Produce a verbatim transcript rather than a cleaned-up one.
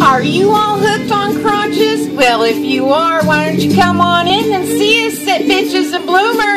Are you all hooked on crotches? Well, if you are, why don't you come on in and see us at Bitches and Bloomers?